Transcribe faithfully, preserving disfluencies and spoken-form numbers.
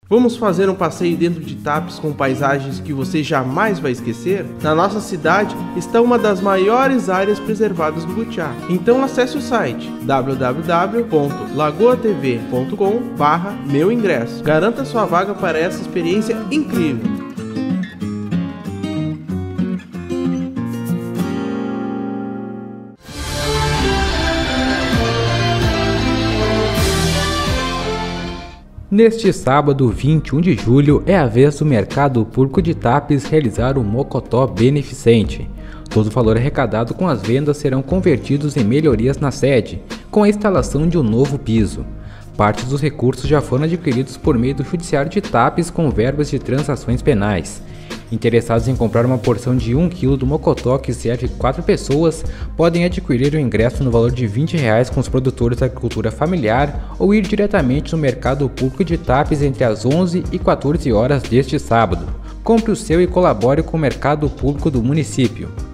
Vamos fazer um passeio dentro de Tapes com paisagens que você jamais vai esquecer? Na nossa cidade está uma das maiores áreas preservadas do Butiá. Então acesse o site w w w ponto lagoa t v ponto com barra meu ingresso. Garanta sua vaga para essa experiência incrível. Neste sábado, vinte e um de julho, é a vez do Mercado Público de Tapes realizar o Mocotó Beneficente. Todo o valor arrecadado com as vendas serão convertidos em melhorias na sede, com a instalação de um novo piso. Parte dos recursos já foram adquiridos por meio do Judiciário de Tapes com verbas de transações penais. Interessados em comprar uma porção de um quilo do Mocotó que serve quatro pessoas, podem adquirir o ingresso no valor de vinte reais com os produtores da agricultura familiar ou ir diretamente no Mercado Público de Tapes entre as onze e quatorze horas deste sábado. Compre o seu e colabore com o Mercado Público do município.